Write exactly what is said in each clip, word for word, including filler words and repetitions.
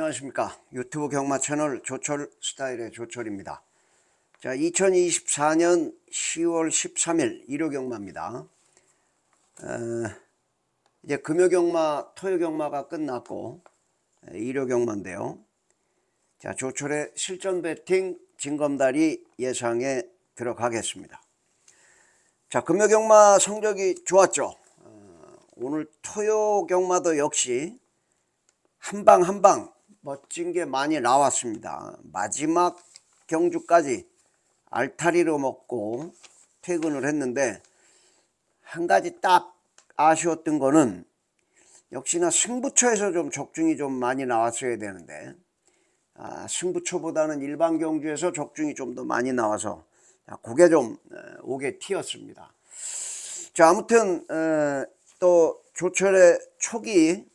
안녕하십니까. 유튜브 경마 채널 조철 스타일의 조철입니다. 자, 이천이십사 년 시월 십삼일 일요 경마입니다. 어, 이제 금요 경마, 토요 경마가 끝났고 일요 경마인데요. 자, 조철의 실전 배팅 진검다리 예상에 들어가겠습니다. 자, 금요 경마 성적이 좋았죠. 어, 오늘 토요 경마도 역시 한방 한방 멋진 게 많이 나왔습니다. 마지막 경주까지 알타리로 먹고 퇴근을 했는데, 한 가지 딱 아쉬웠던 거는 역시나 승부처에서 좀 적중이 좀 많이 나왔어야 되는데, 아, 승부처보다는 일반 경주에서 적중이 좀 더 많이 나와서 그게 좀 오게 튀었습니다. 자, 아무튼 에, 또 조철의 촉이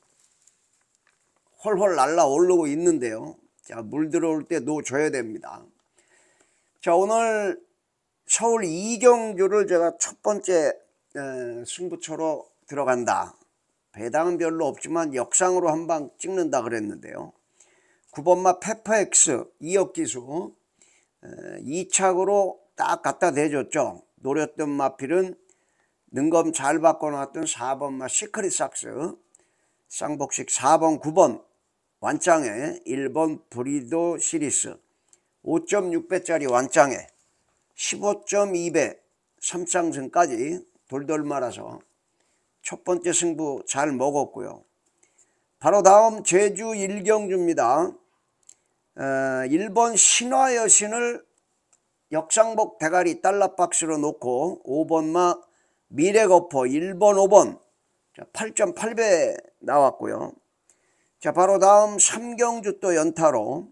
헐헐 날라오르고 있는데요. 자, 물 들어올 때 놓줘야 됩니다. 자, 오늘 서울 이경주를 제가 첫 번째 에, 승부처로 들어간다. 배당은 별로 없지만 역상으로 한방 찍는다 그랬는데요. 구 번마 페퍼엑스 이역기수 이 착으로 딱 갖다 대줬죠. 노렸던 마필은 능검 잘 바꿔놨던 사 번마 시크릿 삭스, 쌍복식 사 번 구 번 완짱에 일 번 브리도 시리스 오 점 육 배짜리 완짱에 십오 점 이 배 삼상승까지 돌돌 말아서 첫 번째 승부 잘 먹었고요. 바로 다음 제주 일경주입니다. 어, 일 번 신화여신을 역상복 대가리 달러박스로 놓고 오 번마 미래거포 일 번 오 번 팔 점 팔 배 나왔고요. 자, 바로 다음 삼경주 또 연타로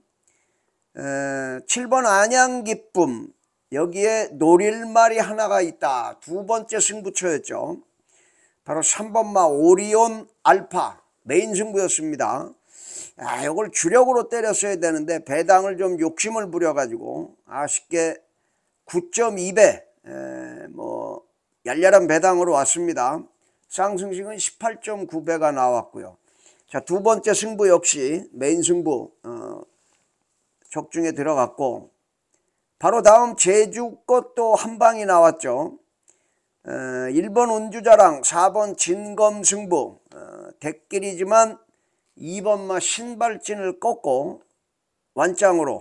에, 칠 번 안양기쁨, 여기에 노릴말이 하나가 있다. 두 번째 승부처였죠. 바로 삼 번마 오리온 알파 메인 승부였습니다. 아, 이걸 주력으로 때렸어야 되는데 배당을 좀 욕심을 부려가지고 아쉽게 구 점 이 배 에, 뭐 열렬한 배당으로 왔습니다. 쌍승식은 십팔 점 구 배가 나왔고요. 자, 두 번째 승부 역시 메인 승부 어, 적중에 들어갔고, 바로 다음 제주 것도 한 방이 나왔죠. 어, 일 번 운주자랑 사 번 진검승부 어, 대길이지만 이 번마 신발진을 꺾고 완짱으로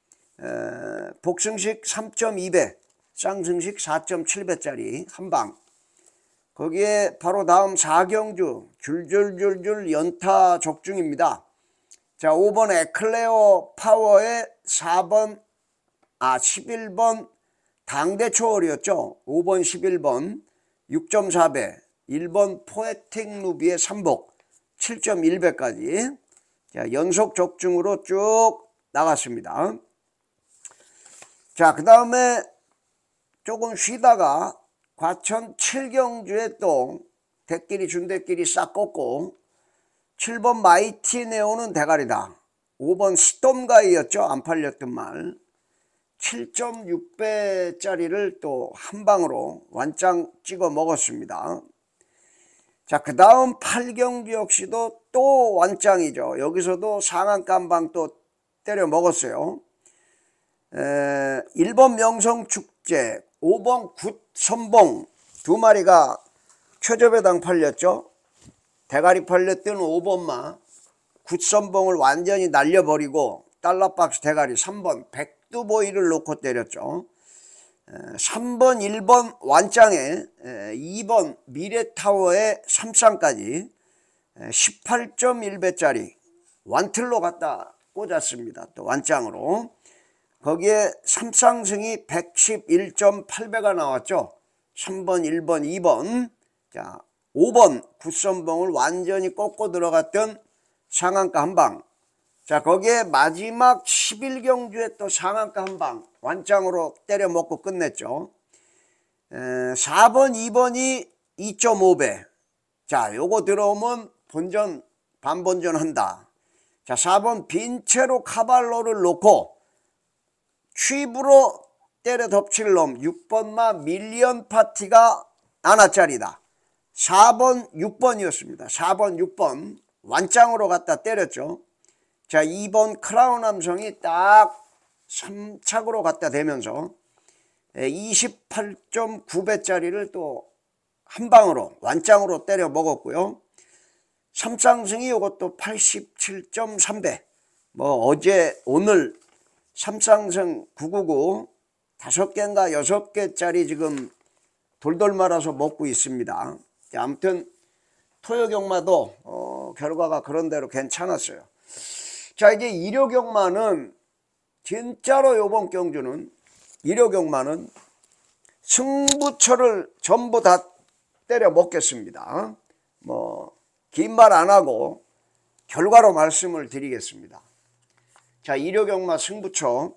어, 복승식 삼 점 이 배 쌍승식 사 점 칠 배짜리 한방, 거기에 바로 다음 사경주 줄줄줄줄 연타 적중입니다. 자, 오 번 에클레어 파워의 사 번 아 십일 번 당대초월이었죠. 오 번 십일 번 육 점 사 배, 일 번 포에틱 루비의 삼복 칠 점 일 배까지 자, 연속 적중으로 쭉 나갔습니다. 자, 그 다음에 조금 쉬다가 과천 칠경주에 또 대끼리 준대끼리 싹 꺾고 칠 번 마이티 네오는 대가리다. 오 번 스톰가이였죠. 안 팔렸던 말 칠 점 육 배짜리를 또 한방으로 완짱 찍어 먹었습니다. 자, 그 다음 팔경주 역시도 또 완짱이죠. 여기서도 상한가 한방 또 때려 먹었어요. 에, 일 번 명성축제, 오 번 굿선봉 두 마리가 최저배당 팔렸죠. 대가리 팔렸던 오 번마 굿선봉을 완전히 날려버리고 달러박스 대가리 삼 번 백두보이를 놓고 때렸죠. 삼 번 일 번 완짱에 이 번 미래타워의 삼상까지 십팔 점 일 배짜리 완틀로 갖다 꽂았습니다. 또 완짱으로. 거기에 삼상승이 백십일 점 팔 배가 나왔죠. 삼 번 일 번 이 번 자, 오 번 굿선봉을 완전히 꺾고 들어갔던 상한가 한방. 자, 거기에 마지막 십일 경주에 또 상한가 한방 완짱으로 때려 먹고 끝냈죠. 에, 사 번 이 번이 이 점 오 배. 자, 요거 들어오면 본전 반본전 한다. 자, 사 번 빈체로 카발로를 놓고 취입으로 때려 덮칠 놈 육 번마 밀리언 파티가 하나짜리다. 사 번 육 번이었습니다. 사 번 육 번 완짱으로 갖다 때렸죠. 자, 이 번 크라운 함성이 딱 삼 착으로 갖다 대면서 이십팔 점 구 배짜리를 또 한 방으로 완장으로 때려 먹었고요. 삼쌍승이 이것도 팔십칠 점 삼 배. 뭐 어제 오늘 삼쌍승 구백구십구 다섯 개인가 여섯 개짜리 지금 돌돌 말아서 먹고 있습니다. 아무튼 토요경마도 어, 결과가 그런대로 괜찮았어요. 자, 이제 일요경마는 진짜로 요번 경주는 일요경마는 승부처를 전부 다 때려 먹겠습니다. 뭐 긴 말 안 하고 결과로 말씀을 드리겠습니다. 자, 일요경마 승부처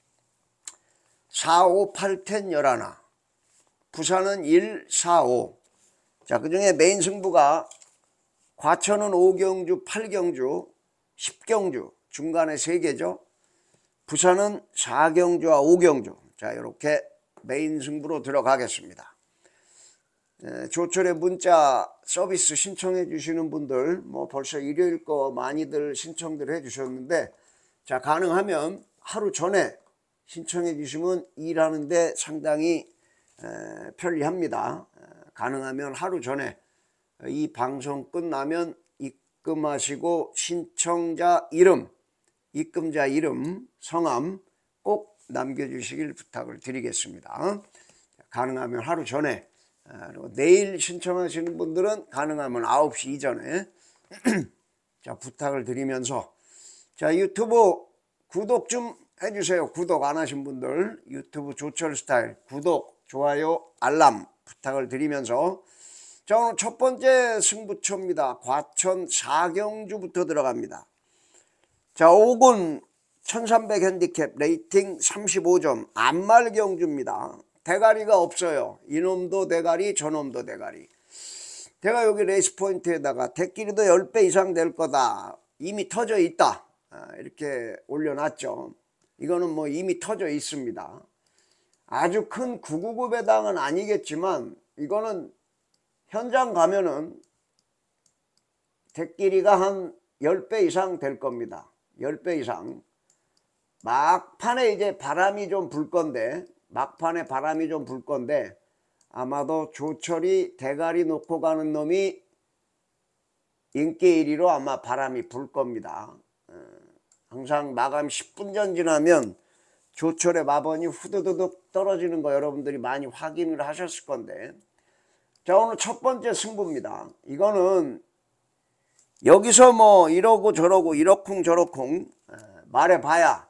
사, 오, 팔, 텐 열하나, 부산은 일, 사, 오. 자, 그 중에 메인 승부가 과천은 오 경주, 팔 경주, 십 경주, 중간에 세 개죠. 부산은 사 경주와 오 경주. 자, 이렇게 메인 승부로 들어가겠습니다. 에, 조철의 문자 서비스 신청해 주시는 분들 뭐 벌써 일요일 거 많이들 신청들 해 주셨는데, 자, 가능하면 하루 전에 신청해 주시면 일하는데 상당히 에, 편리합니다. 에, 가능하면 하루 전에 이 방송 끝나면 입금하시고 신청자 이름, 입금자 이름, 성함 꼭 남겨주시길 부탁을 드리겠습니다. 가능하면 하루 전에, 그리고 내일 신청하시는 분들은 가능하면 아홉 시 이전에 자, 부탁을 드리면서, 자, 유튜브 구독 좀 해주세요. 구독 안 하신 분들 유튜브 조철 스타일 구독, 좋아요, 알람 부탁을 드리면서, 자, 오늘 첫 번째 승부처입니다. 과천 사 경주부터 들어갑니다. 자, 오 군 천삼백 핸디캡 레이팅 삼십오 점 안말 경주입니다. 대가리가 없어요. 이놈도 대가리 저놈도 대가리. 제가 여기 레이스 포인트에다가 대끼리도 십 배 이상 될 거다, 이미 터져 있다, 이렇게 올려놨죠. 이거는 뭐 이미 터져 있습니다. 아주 큰 구백구십구 배당은 아니겠지만 이거는 현장 가면은 대끼리가 한 십 배 이상 될 겁니다. 십 배 이상. 막판에 이제 바람이 좀 불 건데, 막판에 바람이 좀 불 건데 아마도 조철이 대가리 놓고 가는 놈이 인기 일 위로 아마 바람이 불 겁니다. 항상 마감 십 분 전 지나면 조철의 마번이 후두두둑 떨어지는 거 여러분들이 많이 확인을 하셨을 건데, 자, 오늘 첫 번째 승부입니다. 이거는 여기서 뭐 이러고 저러고 이러쿵 저러쿵 말해봐야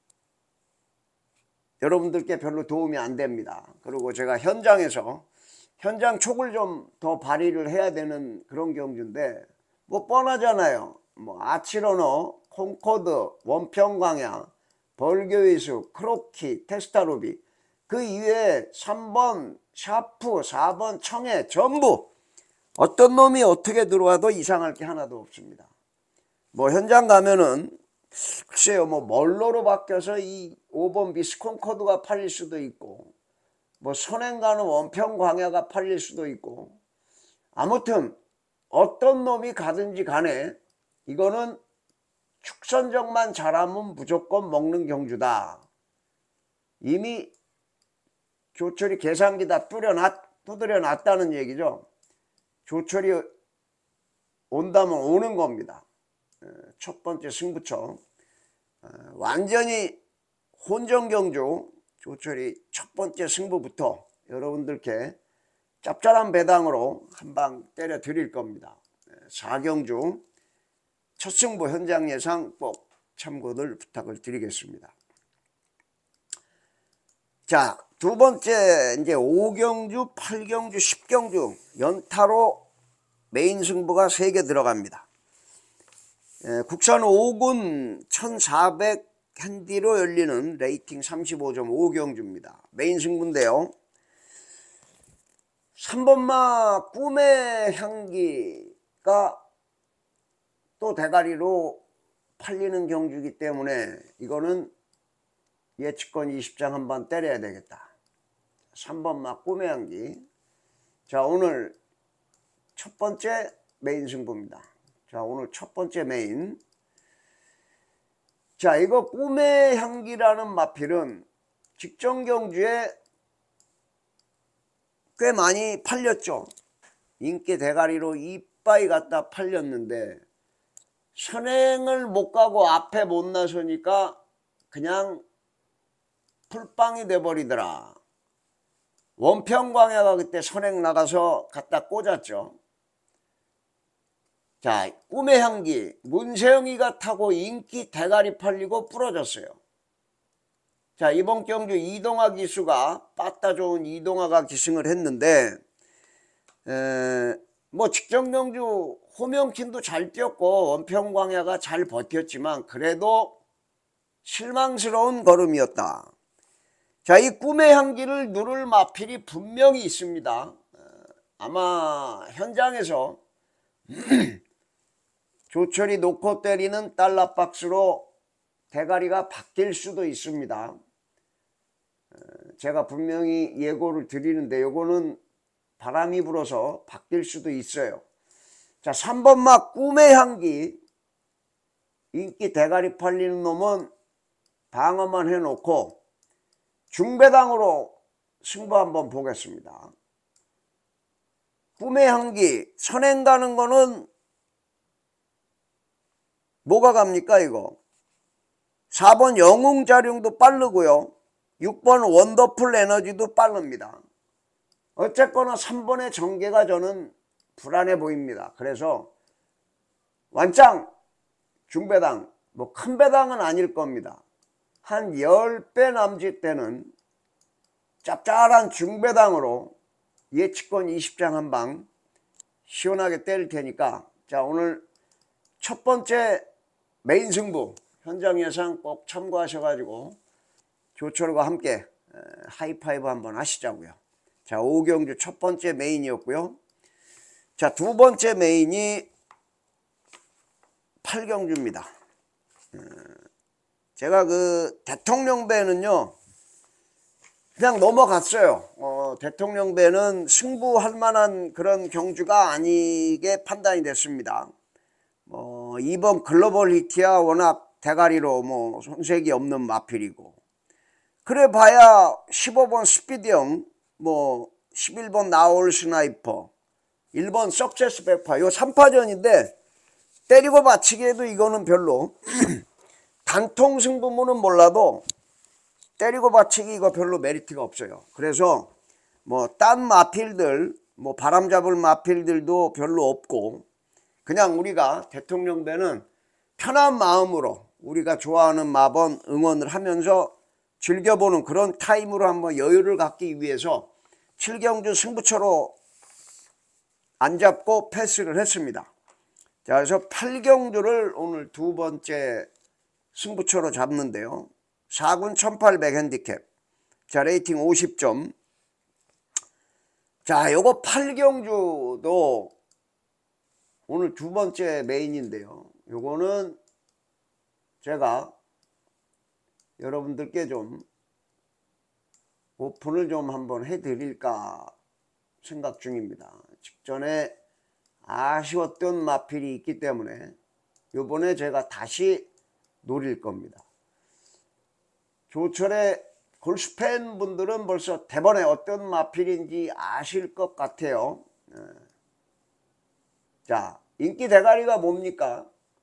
여러분들께 별로 도움이 안 됩니다. 그리고 제가 현장에서 현장 촉을 좀 더 발휘를 해야 되는 그런 경주인데, 뭐 뻔하잖아요. 뭐 아치러너, 콩코드, 원평광야, 벌교이수, 크로키, 테스타로비, 그 이외에 삼 번 샤프, 사 번 청해 전부 어떤 놈이 어떻게 들어와도 이상할 게 하나도 없습니다. 뭐 현장 가면은 글쎄요, 뭐 멀로로 바뀌어서 이 오 번 미스콘코드가 팔릴 수도 있고, 뭐 선행 가는 원평광야가 팔릴 수도 있고, 아무튼 어떤 놈이 가든지 간에 이거는 축선적만 잘하면 무조건 먹는 경주다. 이미 조철이 계산기 다 뚫어놨, 두드려 놨다는 얘기죠. 조철이 온다면 오는 겁니다. 첫 번째 승부처 완전히 혼전경주 조철이 첫 번째 승부부터 여러분들께 짭짤한 배당으로 한방 때려 드릴 겁니다. 사 경주 첫 승부 현장 예상 꼭 참고들 부탁을 드리겠습니다. 자, 두 번째 이제 오 경주, 팔 경주, 십 경주 연타로 메인 승부가 세 개 들어갑니다. 에, 국산 오 군 천사백 핸디로 열리는 레이팅 삼십오 점 오 경주입니다. 메인 승부인데요, 삼 번마 꿈의 향기가 또 대가리로 팔리는 경주이기 때문에 이거는 예측권 이십 장 한번 때려야 되겠다. 삼 번마 꿈의 향기. 자, 오늘 첫 번째 메인 승부입니다. 자, 오늘 첫 번째 메인 자, 이거 꿈의 향기라는 마필은 직전경주에 꽤 많이 팔렸죠. 인기 대가리로 이빠이 갖다 팔렸는데 선행을 못 가고 앞에 못 나서니까 그냥 풀빵이 돼버리더라. 원평광야가 그때 선행 나가서 갖다 꽂았죠. 자, 꿈의 향기 문세영이가 타고 인기 대가리 팔리고 부러졌어요. 자, 이번 경주 이동화 기수가 빠따 좋은 이동화가 기승을 했는데 에, 뭐 직전 경주 호명킨도 잘 뛰었고 원평광야가 잘 버텼지만 그래도 실망스러운 걸음이었다. 자, 이 꿈의 향기를 누를 마필이 분명히 있습니다. 아마 현장에서 조철이 놓고 때리는 달러박스로 대가리가 바뀔 수도 있습니다. 제가 분명히 예고를 드리는데 요거는 바람이 불어서 바뀔 수도 있어요. 자, 삼 번 막 꿈의 향기 인기 대가리 팔리는 놈은 방어만 해놓고 중배당으로 승부 한번 보겠습니다. 꿈의 향기 선행 가는 거는 뭐가 갑니까 이거? 사 번 영웅자룡도 빠르고요. 육 번 원더풀 에너지도 빠릅니다. 어쨌거나 삼 번의 전개가 저는 불안해 보입니다. 그래서 완짱 중배당 뭐 큰 배당은 아닐 겁니다. 한 십 배 남짓 되는 짭짤한 중배당으로 예측권 이십 장 한 방 시원하게 때릴 테니까 자, 오늘 첫 번째 메인 승부 현장 예상 꼭 참고하셔가지고 조철과 함께 하이파이브 한번 하시자고요. 자, 오경주 첫 번째 메인이었고요. 자, 두 번째 메인이 팔경주입니다. 제가 그 대통령배는요 그냥 넘어갔어요. 어, 대통령배는 승부할 만한 그런 경주가 아니게 판단이 됐습니다. 어, 이번 글로벌 히트야 워낙 대가리로 뭐 손색이 없는 마필이고 그래 봐야 십오 번 스피드형 뭐 십일 번 나올 스나이퍼 일 번 석세스 백파 요 삼 파전인데 때리고 받치기에도 이거는 별로 단통 승부문은 몰라도 때리고 받치기 이거 별로 메리트가 없어요. 그래서 뭐 딴 마필들 뭐 바람 잡을 마필들도 별로 없고 그냥 우리가 대통령배는 편한 마음으로 우리가 좋아하는 마번 응원을 하면서 즐겨보는 그런 타임으로 한번 여유를 갖기 위해서 칠경주 승부처로 안 잡고 패스를 했습니다. 자, 그래서 팔경주를 오늘 두 번째 승부처로 잡는데요. 사 군 천팔백 핸디캡. 자, 레이팅 오십 점. 자, 요거 팔경주도 오늘 두 번째 메인인데요. 요거는 제가 여러분들께 좀 오픈을 좀 한번 해드릴까 생각 중입니다. 직전에 아쉬웠던 마필이 있기 때문에 요번에 제가 다시 노릴 겁니다. 조철의 골수팬 분들은 벌써 대번에 어떤 마필인지 아실 것 같아요. 자, 인기 대가리가 뭡니까?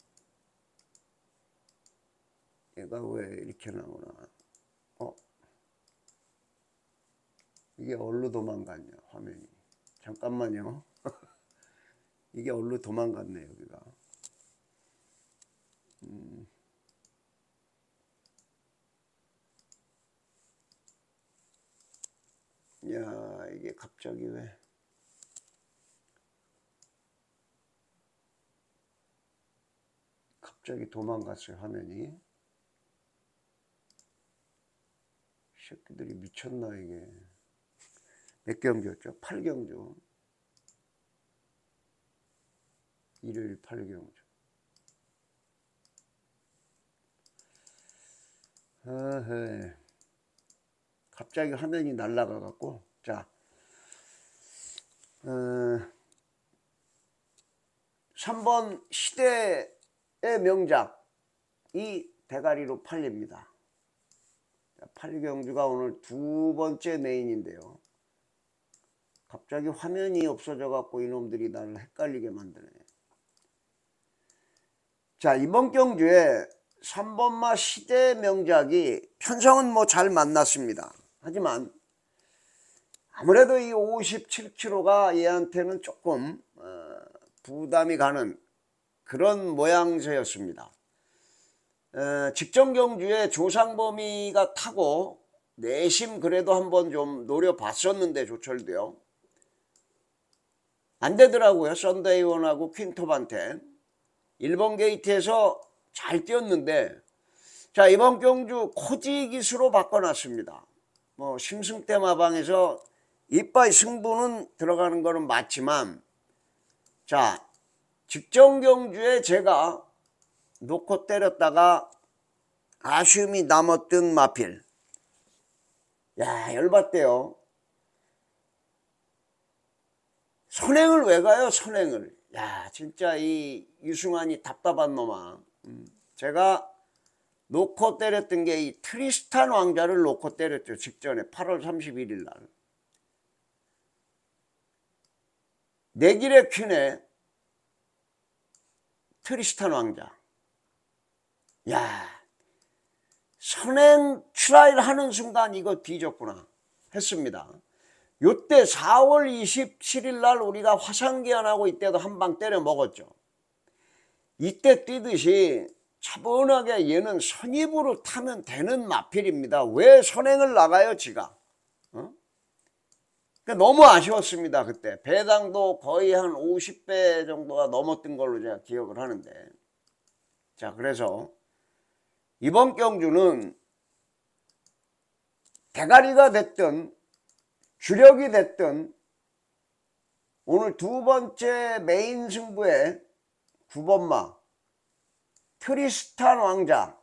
얘가 왜 이렇게 나오나? 어? 이게 어디로 도망갔냐 화면이. 잠깐만요. 이게 어디로 도망갔네 여기가. 음. 야, 이게 갑자기 왜 갑자기 도망갔어요 화면이. 새끼들이 미쳤나 이게. 몇 경주였죠? 팔 경주. 일요일 팔 경주. 아헤. 갑자기 화면이 날라가 갖고 자, 어, 삼 번 시대의 명작 이 대가리로 팔립니다. 팔경주가 오늘 두 번째 메인인데요. 갑자기 화면이 없어져 갖고 이놈들이 나를 헷갈리게 만드네. 자, 이번 경주에 삼 번마 시대 명작이 편성은 뭐 잘 만났습니다. 하지만 아무래도 이 오십칠 킬로그램가 얘한테는 조금 어, 부담이 가는 그런 모양새였습니다. 어, 직전 경주에 조상범위가 타고 내심 그래도 한번 좀 노려봤었는데 조철도요. 안 되더라고요. 썬데이원하고 퀸톱한테. 일 번 게이트에서 잘 뛰었는데, 자, 이번 경주 코지 기수로 바꿔놨습니다. 뭐 심승태 마방에서 이빠이 승부는 들어가는 거는 맞지만, 자, 직전 경주에 제가 놓고 때렸다가 아쉬움이 남았던 마필. 야, 열받대요. 선행을 왜 가요, 선행을. 야, 진짜 이 유승환이 답답한 놈아. 음, 제가 놓고 때렸던 게 이 트리스탄 왕자를 놓고 때렸죠. 직전에 팔월 삼십일일 날. 내길의 퀸에 트리스탄 왕자. 야, 선행 트라이를 하는 순간 이거 뒤졌구나 했습니다. 요때 사월 이십칠일 날 우리가 화상기한하고 이때도 한 방 때려 먹었죠. 이때 뛰듯이 차분하게 얘는 선입으로 타면 되는 마필입니다. 왜 선행을 나가요 지가? 어? 그러니까 너무 아쉬웠습니다. 그때 배당도 거의 한 오십 배 정도가 넘었던 걸로 제가 기억을 하는데, 자, 그래서 이번 경주는 대가리가 됐든 주력이 됐든 오늘 두 번째 메인 승부에 구 번마 트리스탄 왕자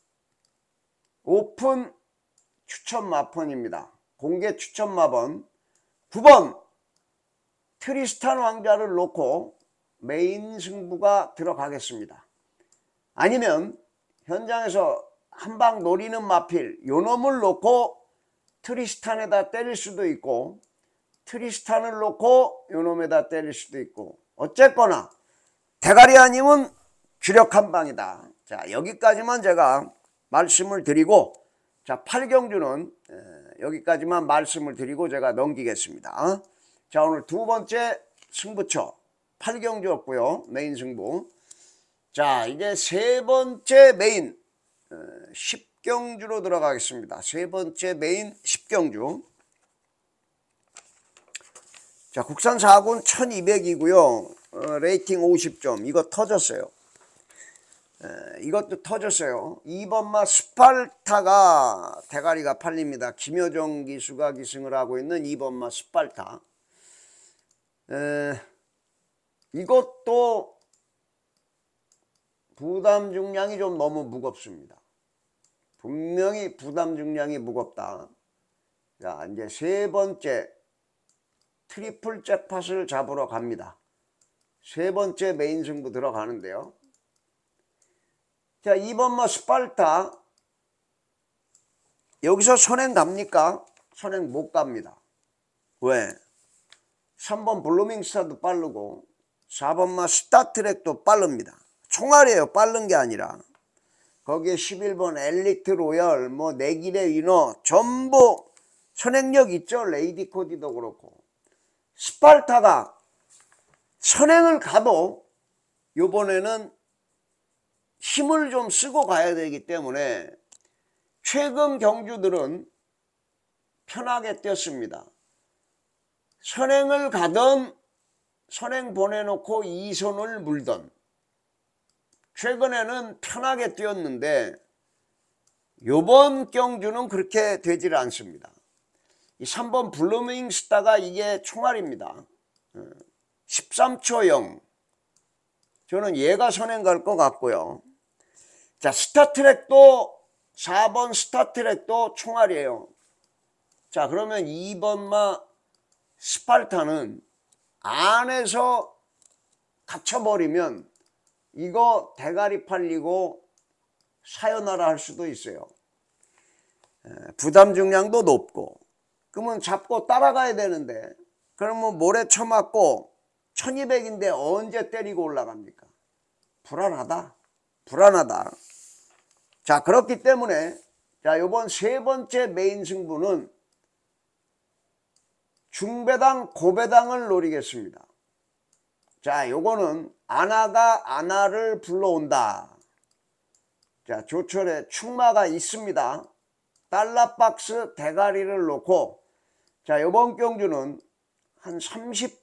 오픈 추천 마번입니다. 공개 추천 마번 구 번 트리스탄 왕자를 놓고 메인 승부가 들어가겠습니다. 아니면 현장에서 한 방 노리는 마필 요놈을 놓고 트리스탄에다 때릴 수도 있고, 트리스탄을 놓고 요놈에다 때릴 수도 있고, 어쨌거나 대가리 아니면 주력 한 방이다. 자, 여기까지만 제가 말씀을 드리고, 자, 팔 경주는 여기까지만 말씀을 드리고 제가 넘기겠습니다. 자, 오늘 두 번째 승부처 팔 경주였고요. 메인 승부. 자, 이제 세 번째 메인 십 경주로 들어가겠습니다. 세 번째 메인 십 경주. 자, 국산 사 군 천이백이고요. 어, 레이팅 오십 점. 이거 터졌어요. 에, 이것도 터졌어요. 이 번마 스팔타가 대가리가 팔립니다. 김효정 기수가 기승을 하고 있는 이 번마 스팔타. 에, 이것도 부담 중량이 좀 너무 무겁습니다. 분명히 부담 중량이 무겁다. 자, 이제 세 번째 트리플 잭팟을 잡으러 갑니다. 세 번째 메인 승부 들어가는데요. 자, 이 번마 스팔타. 여기서 선행 갑니까? 선행 못 갑니다. 왜? 삼 번 블루밍 스타도 빠르고 사 번마 스타트랙도 빠릅니다. 총알이에요. 빠른 게 아니라. 거기에 십일 번 엘리트 로열, 뭐 내길의 위너 전부 선행력 있죠. 레이디 코디도 그렇고. 스팔타가 선행을 가도 이번에는 힘을 좀 쓰고 가야 되기 때문에 최근 경주들은 편하게 뛰었습니다. 선행을 가던 선행 보내놓고 이 손을 물던, 최근에는 편하게 뛰었는데 요번 경주는 그렇게 되질 않습니다. 이 삼 번 블루밍 스타가 이게 총알입니다. 십삼 초 영. 저는 얘가 선행 갈 것 같고요. 자, 스타트랙도 사 번 스타트랙도 총알이에요. 자, 그러면 이 번마 스팔타는 안에서 갇혀버리면 이거 대가리 팔리고 사요나라 할 수도 있어요. 부담 중량도 높고, 그러면 잡고 따라가야 되는데, 그러면 모래 쳐맞고 천이백인데 언제 때리고 올라갑니까? 불안하다. 불안하다. 자, 그렇기 때문에 자, 요번 세 번째 메인 승부는 중배당, 고배당을 노리겠습니다. 자, 요거는 아나가 아나를 불러온다. 자, 조철에 충마가 있습니다. 달러박스 대가리를 놓고, 자, 요번 경주는 한 삼십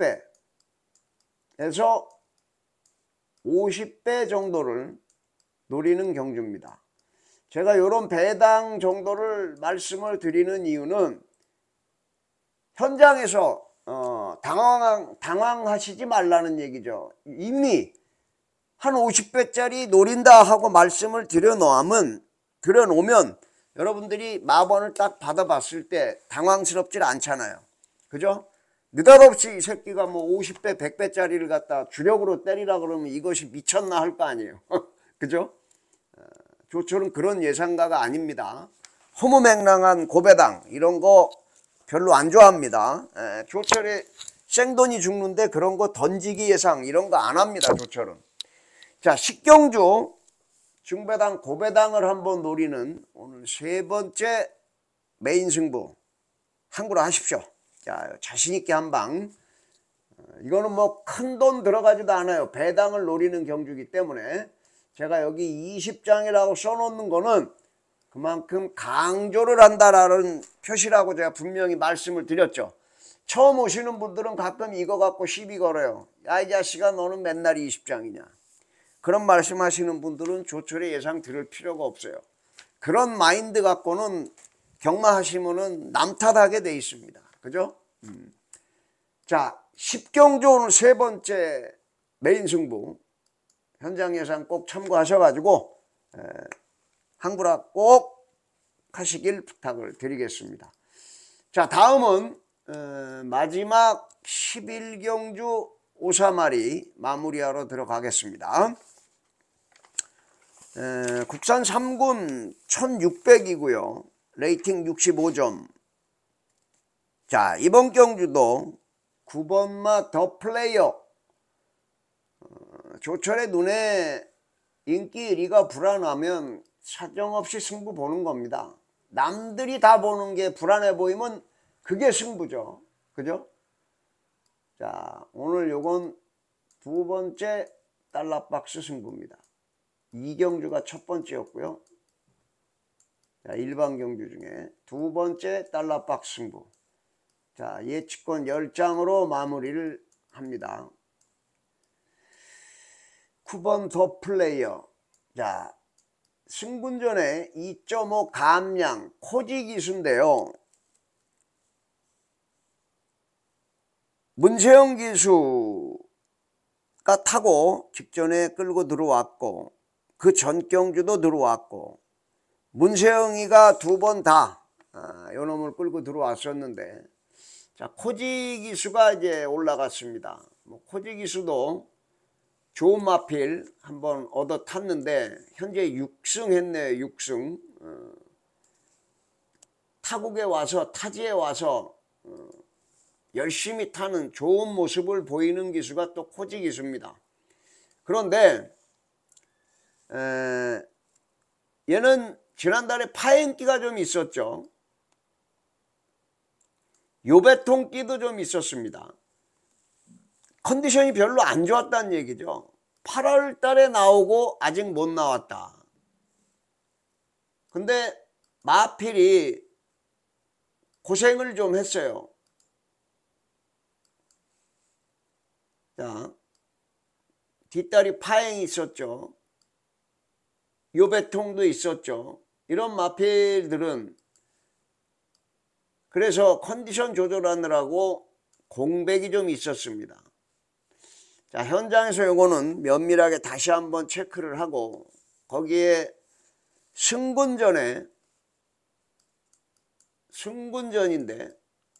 배에서 오십 배 정도를 노리는 경주입니다. 제가 요런 배당 정도를 말씀을 드리는 이유는 현장에서 어, 당황, 당황하시지 말라는 얘기죠. 이미 한 오십 배짜리 노린다 하고 말씀을 드려놓으면, 드려놓으면 여러분들이 마번을 딱 받아봤을 때 당황스럽질 않잖아요. 그죠? 느닷없이 이 새끼가 뭐 오십 배, 백 배짜리를 갖다 주력으로 때리라 그러면 이것이 미쳤나 할 거 아니에요. 그죠? 조철은 그런 예상가가 아닙니다. 허무맹랑한 고배당 이런 거 별로 안 좋아합니다. 에, 조철이 생돈이 죽는데 그런 거 던지기 예상 이런 거 안 합니다. 조철은. 자, 식경주 중배당 고배당을 한번 노리는 오늘 세 번째 메인 승부 한구로 하십시오. 자, 자신있게 한방. 이거는 뭐 큰 돈 들어가지도 않아요. 배당을 노리는 경주이기 때문에 제가 여기 이십 장이라고 써놓는 거는 그만큼 강조를 한다라는 표시라고 제가 분명히 말씀을 드렸죠. 처음 오시는 분들은 가끔 이거 갖고 시비 걸어요. 야, 이 자식아, 너는 맨날 이십 장이냐. 그런 말씀하시는 분들은 조철의 예상 들을 필요가 없어요. 그런 마인드 갖고는 경마하시면은 남탓하게 돼 있습니다. 그죠? 음. 자, 십경주 오늘 세 번째 메인 승부. 현장 예상 꼭 참고하셔가지고 에, 항구라 꼭 하시길 부탁을 드리겠습니다. 자, 다음은 어, 마지막 십일 경주 오사마리 마무리하러 들어가겠습니다. 에, 국산 삼 군 천육백이고요. 레이팅 육십오 점. 자, 이번 경주도 구 번마 더 플레이어. 어, 조철의 눈에 인기 일 위가 불안하면 사정없이 승부 보는 겁니다. 남들이 다 보는 게 불안해 보이면 그게 승부죠. 그죠? 자, 오늘 요건 두 번째 달러박스 승부입니다. 이 경주가 첫 번째였고요. 자, 일반 경주 중에 두 번째 달러박스 승부. 자, 예측권 십 장으로 마무리를 합니다. 구 번 더 플레이어. 자, 승분전에 이 점 오 감량 코지 기수인데요. 문세영 기수가 타고 직전에 끌고 들어왔고 그 전 경주도 들어왔고 문세영이가 두 번 다 아, 요 놈을 끌고 들어왔었는데, 자, 코지 기수가 이제 올라갔습니다. 뭐 코지 기수도 좋은 마필 한번 얻어 탔는데 현재 육 승 했네요. 육 승. 어, 타국에 와서 타지에 와서 어, 열심히 타는 좋은 모습을 보이는 기수가 또 코지 기수입니다. 그런데 에, 얘는 지난달에 파행기가 좀 있었죠. 요배통기도 좀 있었습니다. 컨디션이 별로 안 좋았다는 얘기죠. 팔월 달에 나오고 아직 못 나왔다. 근데 마필이 고생을 좀 했어요. 자, 뒷다리 파행이 있었죠. 요배통도 있었죠. 이런 마필들은 그래서 컨디션 조절하느라고 공백이 좀 있었습니다. 자, 현장에서 요거는 면밀하게 다시 한번 체크를 하고 거기에 승군전에 승군전인데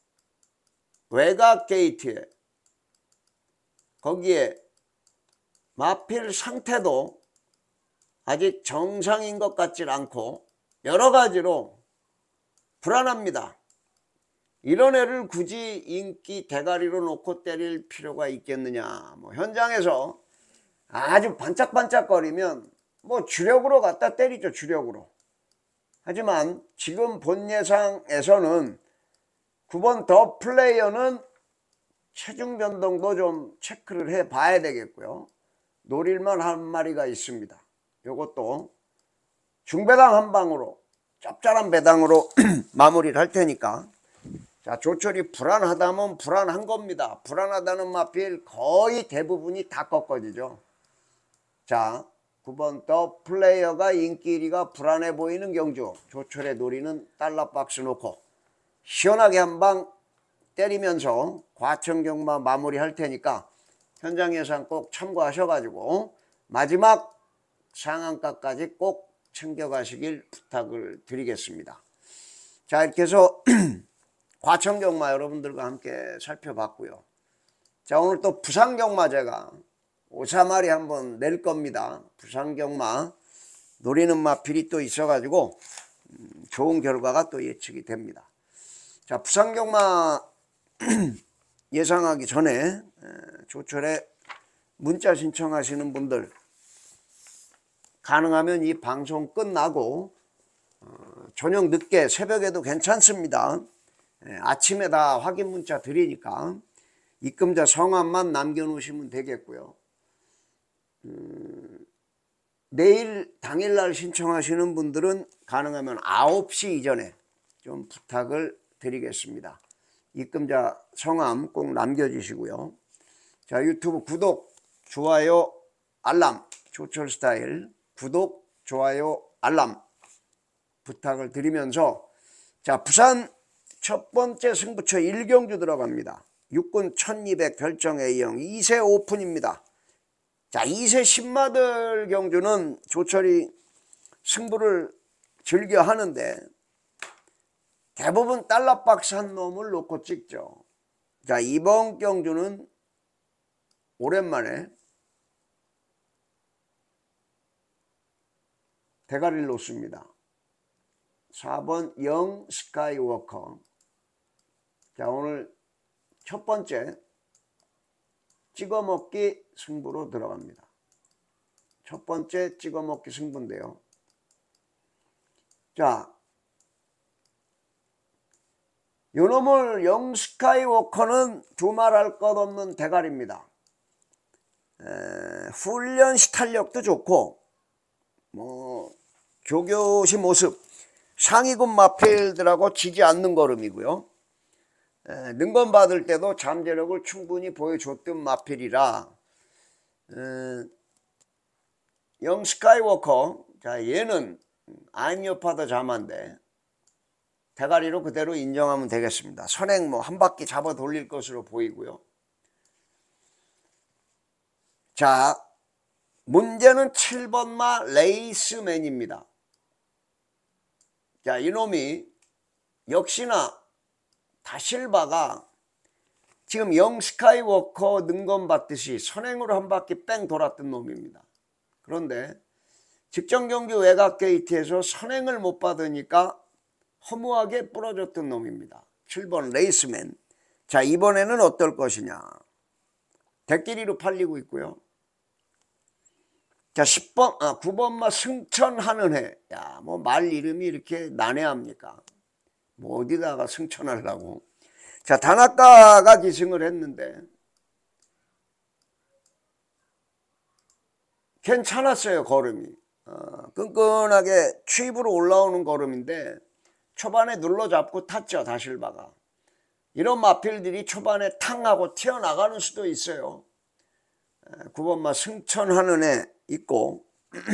외곽 게이트에 거기에 마필 상태도 아직 정상인 것 같질 않고 여러 가지로 불안합니다. 이런 애를 굳이 인기 대가리로 놓고 때릴 필요가 있겠느냐. 뭐 현장에서 아주 반짝반짝거리면 뭐 주력으로 갖다 때리죠. 주력으로. 하지만 지금 본 예상에서는 구 번 더 플레이어는 체중 변동도 좀 체크를 해 봐야 되겠고요. 노릴만 한 마리가 있습니다. 요것도 중배당 한 방으로 짭짤한 배당으로 마무리를 할 테니까. 자, 조철이 불안하다면 불안한 겁니다. 불안하다는 마필 거의 대부분이 다 꺾어지죠. 자, 구 번 더 플레이어가 인기 일 위가 불안해 보이는 경주. 조철의 노리는 달러 박스 놓고 시원하게 한 방 때리면서 과천경마 마무리 할 테니까 현장 예상 꼭 참고하셔가지고 마지막 상한가까지 꼭 챙겨가시길 부탁을 드리겠습니다. 자, 이렇게 해서 과천경마 여러분들과 함께 살펴봤고요. 자, 오늘 또 부산경마 제가 오사마리 한번 낼 겁니다. 부산경마 노리는 마필이 또 있어가지고 좋은 결과가 또 예측이 됩니다. 자, 부산경마 예상하기 전에 조철에 문자 신청하시는 분들 가능하면 이 방송 끝나고 저녁 늦게 새벽에도 괜찮습니다. 아침에 다 확인 문자 드리니까 입금자 성함만 남겨놓으시면 되겠고요. 음, 내일 당일날 신청하시는 분들은 가능하면 아홉 시 이전에 좀 부탁을 드리겠습니다. 입금자 성함 꼭 남겨주시고요. 자, 유튜브 구독, 좋아요, 알람, 조철스타일 구독, 좋아요, 알람 부탁을 드리면서 자, 부산 첫 번째 승부처 일 경주 들어갑니다. 육군 천이백 별정 A형 이 세 오픈입니다. 자, 이 세 신마들 경주는 조철이 승부를 즐겨 하는데 대부분 달러박스 한 놈을 놓고 찍죠. 자, 이번 경주는 오랜만에 대가리를 놓습니다. 사 번 영 스카이워커. 자, 오늘 첫 번째 찍어먹기 승부로 들어갑니다. 첫 번째 찍어먹기 승부인데요. 자, 요놈을 영 스카이워커는 두말할 것 없는 대가리입니다. 에, 훈련 시탄력도 좋고 뭐 조교시 모습 상위군 마필들하고 지지 않는 걸음이고요. 에, 능건 받을 때도 잠재력을 충분히 보여줬던 마필이라 에, 영 스카이워커 자 얘는 I'm your father 자만데 대가리로 그대로 인정하면 되겠습니다. 선행 뭐 한 바퀴 잡아 돌릴 것으로 보이고요. 자, 문제는 칠 번마 레이스맨입니다. 자, 이놈이 역시나 다실바가 지금 영 스카이워커 능건 받듯이 선행으로 한 바퀴 뺑 돌았던 놈입니다. 그런데 직전 경기 외곽 게이트에서 선행을 못 받으니까 허무하게 부러졌던 놈입니다. 칠 번 레이스맨. 자, 이번에는 어떨 것이냐. 대끼리로 팔리고 있고요. 자, 십 번, 아, 구 번마 승천하는 해. 야, 뭐 말 이름이 이렇게 난해합니까? 뭐 어디다가 승천하려고. 자, 단아까가 기승을 했는데 괜찮았어요, 걸음이. 어, 끈끈하게 추입으로 올라오는 걸음인데 초반에 눌러잡고 탔죠, 다실바가. 이런 마필들이 초반에 탕하고 튀어나가는 수도 있어요. 구 번마 승천하는 애 있고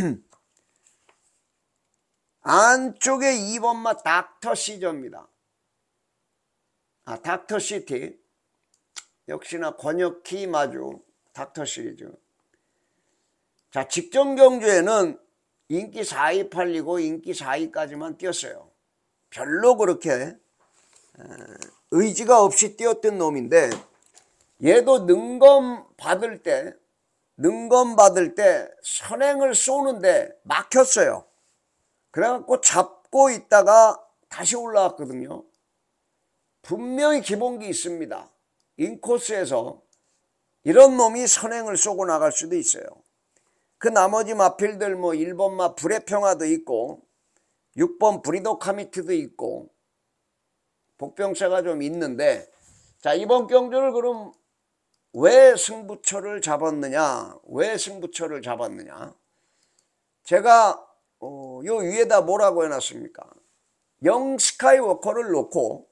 안쪽에 이 번마 닥터 시저입니다. 아, 닥터 시티. 역시나 권혁희 마주 닥터 시리즈. 자, 직전 경주에는 인기 사 위 팔리고 인기 사 위까지만 뛰었어요. 별로 그렇게 의지가 없이 뛰었던 놈인데 얘도 능검 받을 때 능검 받을 때 선행을 쏘는데 막혔어요. 그래갖고 잡고 있다가 다시 올라왔거든요. 분명히 기본기 있습니다. 인코스에서 이런 놈이 선행을 쏘고 나갈 수도 있어요. 그 나머지 마필들 뭐 일 번 마 불의평화도 있고 육 번 브리도카미트도 있고 복병사가 좀 있는데, 자, 이번 경주를 그럼 왜 승부처를 잡았느냐, 왜 승부처를 잡았느냐. 제가 어, 요 위에다 뭐라고 해놨습니까? 영 스카이워커를 놓고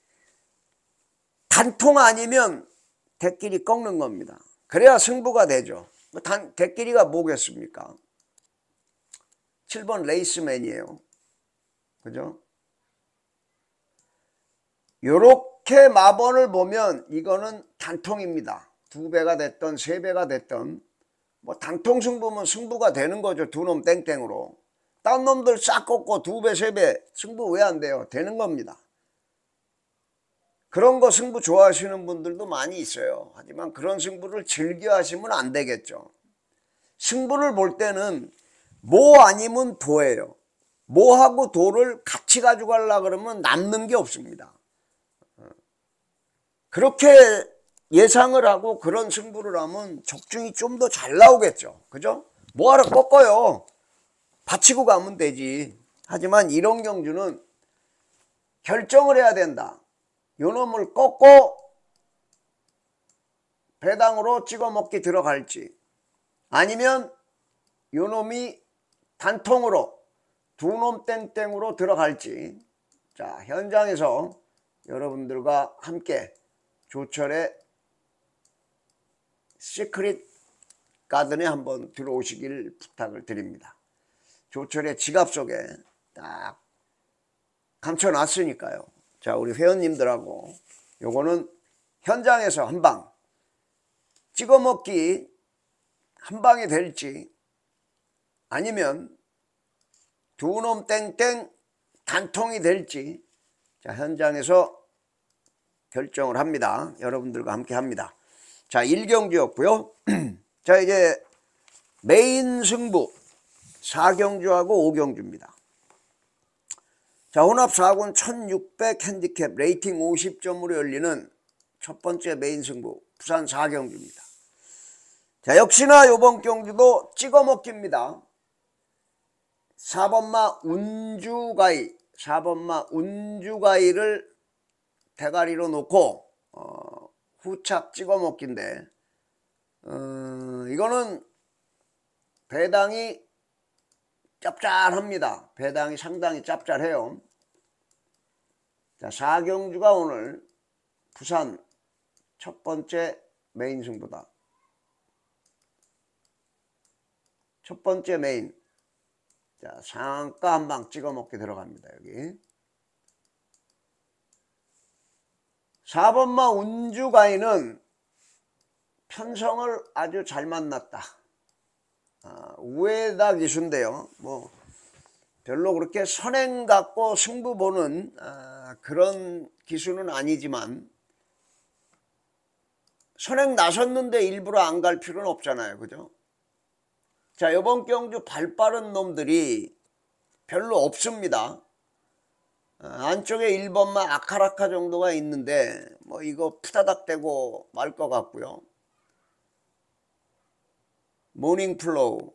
단통 아니면 대끼리 꺾는 겁니다. 그래야 승부가 되죠. 단, 대끼리가 뭐겠습니까? 칠 번 레이스맨이에요. 그죠? 요렇게 마번을 보면 이거는 단통입니다. 두 배가 됐던 세 배가 됐던 뭐 단통 승부면 승부가 되는 거죠. 두 놈 땡땡으로. 딴 놈들 싹 꺾고 두 배, 세 배 승부 왜 안 돼요? 되는 겁니다. 그런 거 승부 좋아하시는 분들도 많이 있어요. 하지만 그런 승부를 즐겨 하시면 안 되겠죠. 승부를 볼 때는 모 아니면 도예요. 모하고 도를 같이 가져가려고 그러면 남는 게 없습니다. 그렇게 예상을 하고 그런 승부를 하면 적중이 좀 더 잘 나오겠죠. 그죠? 뭐하러 꺾어요. 받치고 가면 되지. 하지만 이런 경주는 결정을 해야 된다. 요 놈을 꺾고 배당으로 찍어먹기 들어갈지, 아니면 요 놈이 단통으로 두 놈 땡땡으로 들어갈지. 자, 현장에서 여러분들과 함께 조철의 시크릿 가든에 한번 들어오시길 부탁을 드립니다. 조철의 지갑 속에 딱 감춰놨으니까요. 자, 우리 회원님들하고 요거는 현장에서 한방 찍어먹기 한 방이 될지, 아니면 두 놈 땡땡 단통이 될지, 자, 현장에서 결정을 합니다. 여러분들과 함께 합니다. 자, 일 경주였고요. 자, 이제 메인 승부 사 경주하고 오 경주입니다. 자, 혼합 사 군 천육백 핸디캡 레이팅 오십 점으로 열리는 첫 번째 메인 승부 부산 사 경주입니다. 자, 역시나 요번 경주도 찍어먹기입니다. 사 번 마 운주가이, 사 번 마 운주가이를 대가리로 놓고 어, 후착 찍어먹기인데, 어, 이거는 배당이 짭짤합니다. 배당이 상당히 짭짤해요. 자, 사 경주가 오늘 부산 첫 번째 메인 승부다. 첫 번째 메인. 자, 상가 한 방 찍어먹기 들어갑니다. 여기 사 번 마 운주가이는 편성을 아주 잘 만났다. 아, 우에다 기수인데요. 뭐 별로 그렇게 선행 갖고 승부 보는 아, 그런 기수는 아니지만, 선행 나섰는데 일부러 안 갈 필요는 없잖아요. 그죠? 자, 이번 경주 발 빠른 놈들이 별로 없습니다. 아, 안쪽에 일 번 마 아카라카 정도가 있는데 뭐 이거 푸다닥 대고 말 것 같고요. 모닝플로우,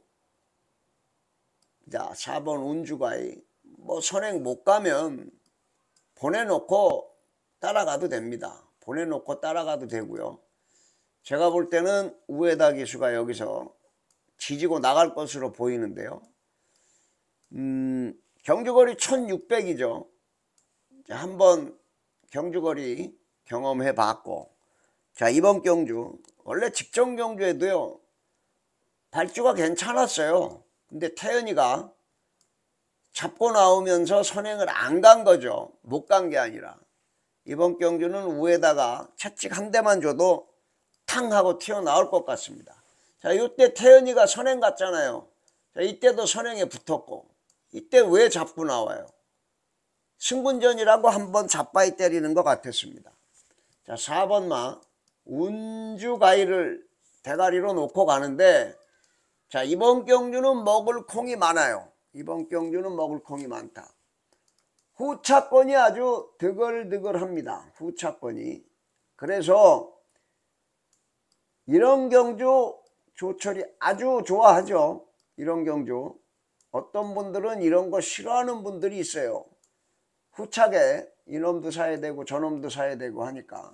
자, 사 번 운주가이, 뭐 선행 못 가면 보내놓고 따라가도 됩니다. 보내놓고 따라가도 되고요. 제가 볼 때는 우에다 기수가 여기서 지지고 나갈 것으로 보이는데요. 음, 경주거리 천육백이죠. 한번 경주거리 경험해 봤고, 자, 이번 경주 원래 직전 경주에도요 발주가 괜찮았어요. 근데 태연이가 잡고 나오면서 선행을 안 간 거죠. 못 간 게 아니라. 이번 경주는 우에다가 채찍 한 대만 줘도 탕 하고 튀어나올 것 같습니다. 자, 이때 태연이가 선행 갔잖아요. 자, 이때도 선행에 붙었고, 이때 왜 잡고 나와요? 승분전이라고 한번 잡바이 때리는 것 같았습니다. 자, 사 번 마 운주가이를 대가리로 놓고 가는데, 자, 이번 경주는 먹을 콩이 많아요. 이번 경주는 먹을 콩이 많다. 후차권이 아주 드글드글합니다. 후차권이. 그래서 이런 경주 조철이 아주 좋아하죠. 이런 경주. 어떤 분들은 이런 거 싫어하는 분들이 있어요. 후차게 이놈도 사야 되고 저놈도 사야 되고 하니까.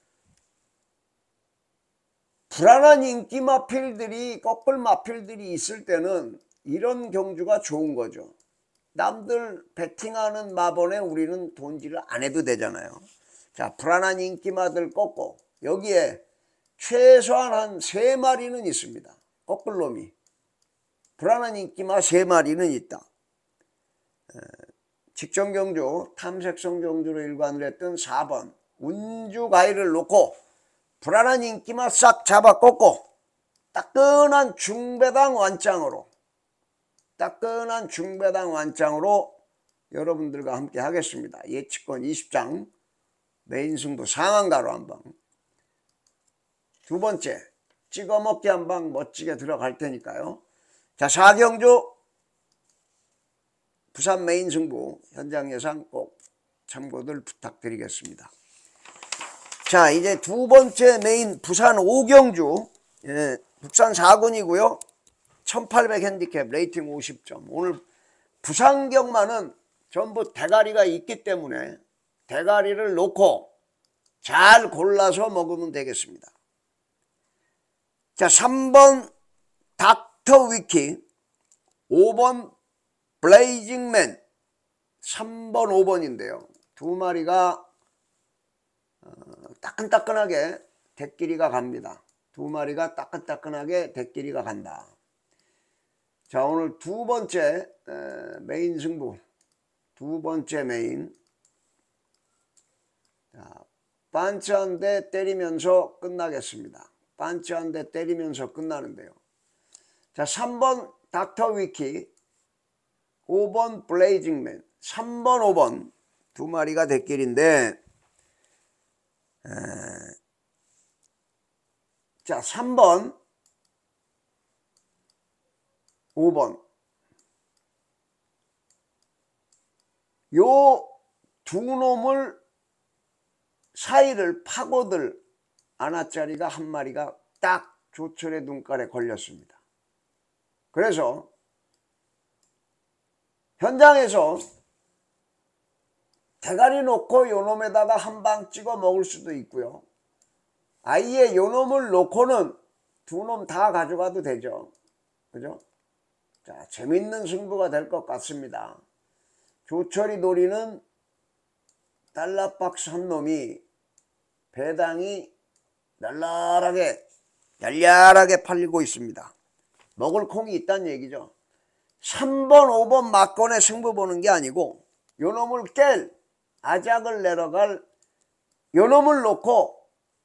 불안한 인기 마필들이, 거꾸로 마필들이 있을 때는 이런 경주가 좋은 거죠. 남들 베팅하는 마번에 우리는 돈질을 안 해도 되잖아요. 자, 불안한 인기마들 꺾고 여기에 최소한 한 세 마리는 있습니다. 거꾸로놈이. 불안한 인기마 세 마리는 있다. 직전 경주, 탐색성 경주로 일관을 했던 사 번 운주 가위를 놓고 불안한 인기만 싹 잡아 꺾고 따끈한 중배당 완장으로 따끈한 중배당 완장으로 여러분들과 함께 하겠습니다. 예측권 이십 장 메인 승부 상한가로 한방, 두 번째 찍어먹기 한방 멋지게 들어갈 테니까요. 자, 사 경주 부산 메인 승부 현장 예상 꼭 참고들 부탁드리겠습니다. 자, 이제 두 번째 메인 부산 오 경주, 예, 국산 사 군이고요. 천팔백 핸디캡 레이팅 오십 점. 오늘 부산 경마는 전부 대가리가 있기 때문에 대가리를 놓고 잘 골라서 먹으면 되겠습니다. 자, 삼 번 닥터 위키, 오 번 블레이징맨, 삼 번 오 번인데요. 두 마리가 어, 따끈따끈하게 대끼리가 갑니다. 두 마리가 따끈따끈하게 대끼리가 간다. 자, 오늘 두 번째 에, 메인 승부, 두 번째 메인. 자, 반치 한 대 때리면서 끝나겠습니다. 반치 한 대 때리면서 끝나는데요. 자, 삼 번 닥터 위키, 오 번 블레이징맨, 삼 번 오 번 두 마리가 대끼리인데, 에... 자, 삼 번 오 번 요 두 놈을 사이를 파고들 아나짜리가 한 마리가 딱 조철의 눈깔에 걸렸습니다. 그래서 현장에서 대가리 놓고 요 놈에다가 한 방 찍어 먹을 수도 있고요. 아예 요 놈을 놓고는 두 놈 다 가져가도 되죠. 그죠? 자, 재밌는 승부가 될 것 같습니다. 조철이 노리는 달러박스 한 놈이 배당이 날랄하게 얄얄하게 팔리고 있습니다. 먹을 콩이 있다는 얘기죠. 삼 번 오 번 막건에 승부 보는 게 아니고 요 놈을 깰 아작을 내려갈 요 놈을 놓고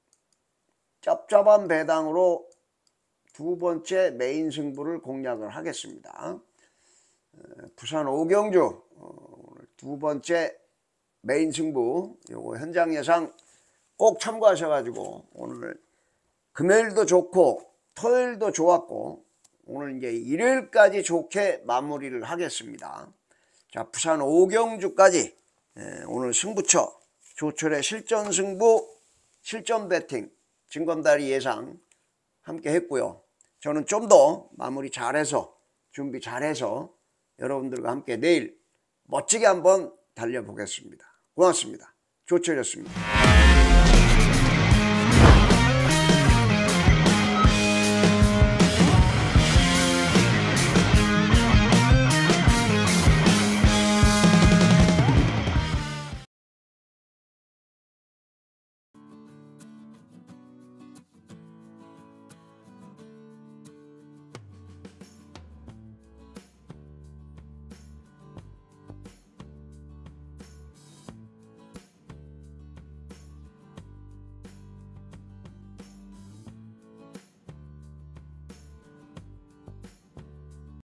짭짭한 배당으로 두 번째 메인 승부를 공략을 하겠습니다. 부산 오 경주 두 번째 메인 승부, 요거 현장 예상 꼭 참고하셔가지고 오늘 금요일도 좋고 토요일도 좋았고 오늘 이제 일요일까지 좋게 마무리를 하겠습니다. 자, 부산 오 경주까지 오늘 승부처 조철의 실전 승부, 실전 배팅, 진검다리 예상 함께 했고요. 저는 좀 더 마무리 잘해서 준비 잘해서 여러분들과 함께 내일 멋지게 한번 달려보겠습니다. 고맙습니다. 조철이었습니다.